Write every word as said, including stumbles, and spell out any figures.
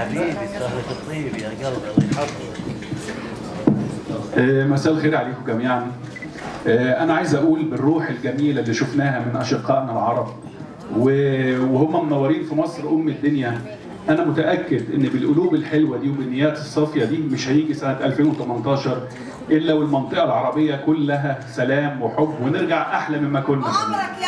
حبيبي سهلك الطيب يا قلبي الله يحفظك. مساء الخير عليكم جميعا. أنا عايز أقول بالروح الجميلة اللي شفناها من أشقائنا العرب وهم منورين في مصر أم الدنيا، أنا متأكد إن بالقلوب الحلوة دي وبالنيات الصافية دي مش هيجي سنة ألفين وثمانية عشر إلا والمنطقة العربية كلها سلام وحب ونرجع أحلى مما كنا.